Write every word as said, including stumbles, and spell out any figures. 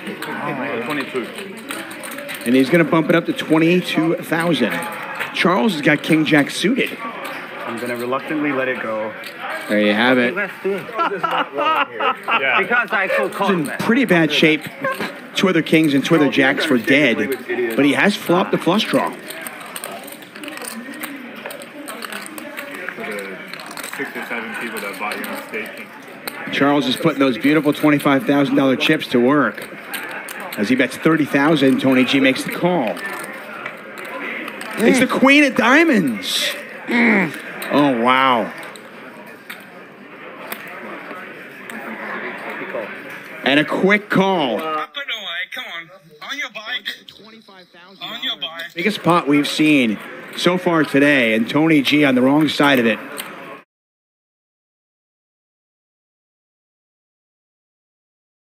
Oh, twenty-two. And he's going to bump it up to twenty-two thousand. Charles has got King Jack suited. I'm going to reluctantly let it go. There you have it. yeah. Because I could call He's in pretty bad shape. Two other kings and two other jacks for dead, but he has flopped the flush draw. Six or seven people that bought you on staking. Charles is putting those beautiful twenty-five thousand dollar chips to work. As he bets thirty thousand, Tony G makes the call. Mm. It's the Queen of Diamonds. Mm. Oh, wow. And a quick call. Up and away, come on. On your bike. On your bike. Biggest pot we've seen so far today, and Tony G on the wrong side of it.